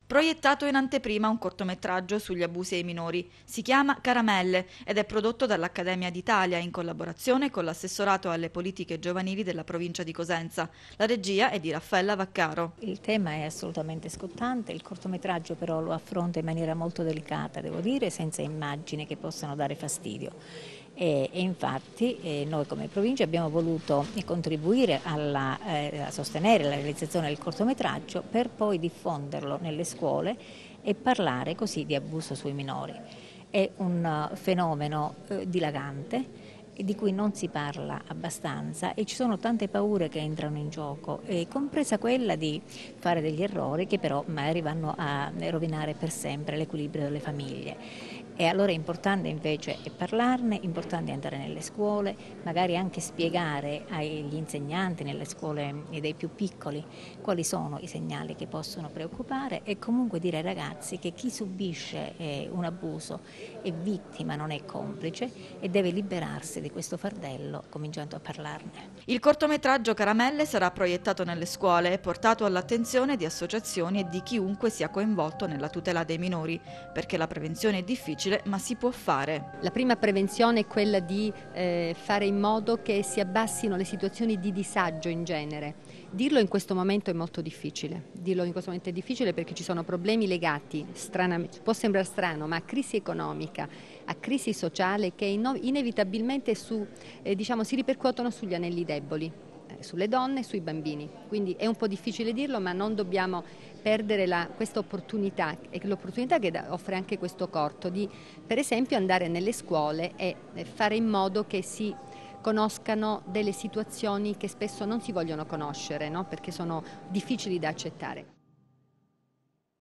proiettato in anteprima un cortometraggio sugli abusi ai minori. Si chiama Caramelle ed è prodotto dall'Accademia d'Italia in collaborazione con l'assessorato alle politiche giovanili della provincia di Cosenza. La regia è di Raffaella Vaccaro. Il tema è assolutamente scottante, il cortometraggio però lo affronta in maniera molto delicata, devo dire, senza immagini che possano dare fastidio. E infatti noi come provincia abbiamo voluto contribuire a sostenere la realizzazione del cortometraggio per poi diffonderlo nelle scuole e parlare così di abuso sui minori. È un fenomeno dilagante di cui non si parla abbastanza e ci sono tante paure che entrano in gioco, compresa quella di fare degli errori che però magari vanno a rovinare per sempre l'equilibrio delle famiglie. E allora è importante invece parlarne, è importante andare nelle scuole, magari anche spiegare agli insegnanti nelle scuole dei più piccoli quali sono i segnali che possono preoccupare e comunque dire ai ragazzi che chi subisce un abuso è vittima, non è complice e deve liberarsi di questo fardello cominciando a parlarne. Il cortometraggio Caramelle sarà proiettato nelle scuole e portato all'attenzione di associazioni e di chiunque sia coinvolto nella tutela dei minori, perché la prevenzione è difficile ma si può fare. La prima prevenzione è quella di fare in modo che si abbassino le situazioni di disagio in genere. Dirlo in questo momento è molto difficile. Dirlo in questo momento è difficile perché ci sono problemi legati, può sembrare strano, ma a crisi economica, a crisi sociale che inevitabilmente si ripercuotono sugli anelli deboli, sulle donne e sui bambini. Quindi è un po' difficile dirlo, ma non dobbiamo perdere questa opportunità, e l'opportunità che offre anche questo corto di, per esempio, andare nelle scuole e fare in modo che si conoscano delle situazioni che spesso non si vogliono conoscere, no? Perché sono difficili da accettare.